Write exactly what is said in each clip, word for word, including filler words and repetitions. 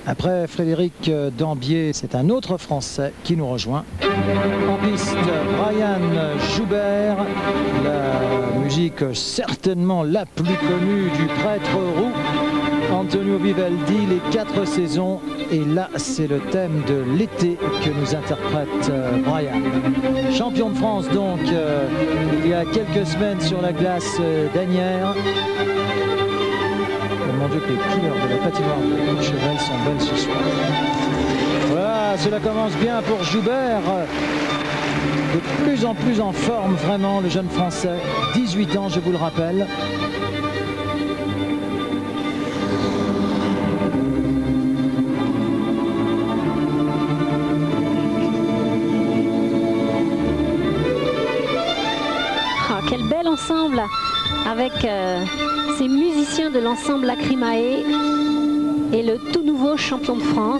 Après Frédéric Dambier, c'est un autre Français qui nous rejoint. En piste, Brian Joubert, la musique certainement la plus connue du prêtre roux. Antonio Vivaldi, les quatre saisons. Et là, c'est le thème de l'été que nous interprète euh, Brian. Champion de France, donc, euh, il y a quelques semaines sur la glace euh, d'Asnières. Mon Dieu, que les couleurs de la patinoire de Cheval sont belles ce soir. Voilà, cela commence bien pour Joubert. De plus en plus en forme, vraiment, le jeune Français. dix-huit ans, je vous le rappelle. Quel bel ensemble avec euh, ces musiciens de l'ensemble Lacrimae et le tout nouveau champion de France.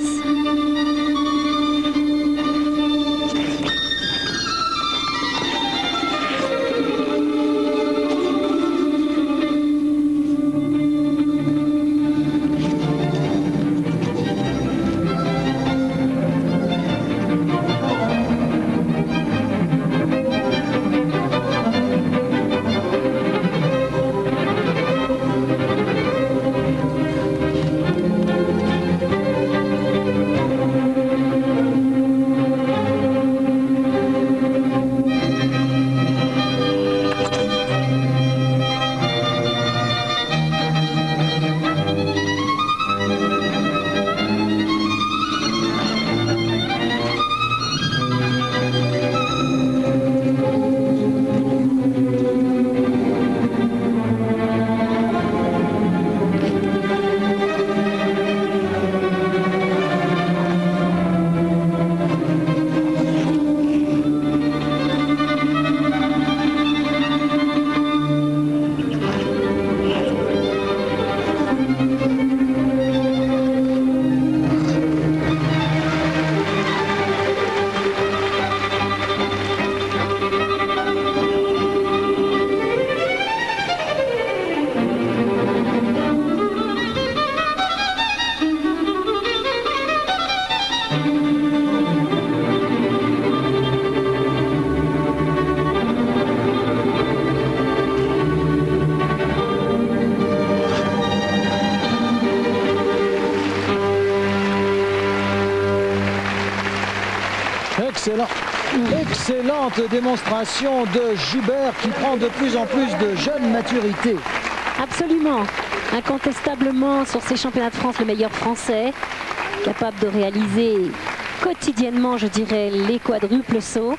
Excellent. Excellente démonstration de Joubert qui prend de plus en plus de jeune maturité. Absolument. Incontestablement sur ces championnats de France, le meilleur Français, capable de réaliser quotidiennement, je dirais, les quadruples sauts.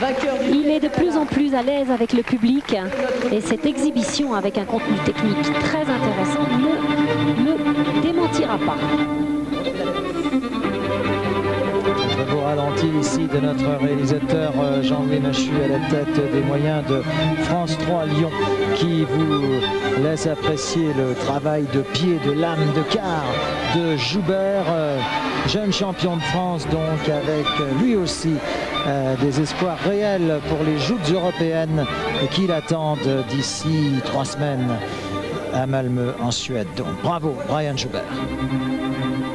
Il est de plus en plus à l'aise avec le public et cette exhibition avec un contenu technique très intéressant ne le démentira pas. Au ralenti ici de notre réalisateur Jean-Louis Machu à la tête des moyens de France trois Lyon qui vous laisse apprécier le travail de pied, de lame, de quart de Joubert, jeune champion de France donc avec lui aussi euh, des espoirs réels pour les joutes européennes qui l'attendent d'ici trois semaines à Malmö en Suède. Donc bravo Brian Joubert.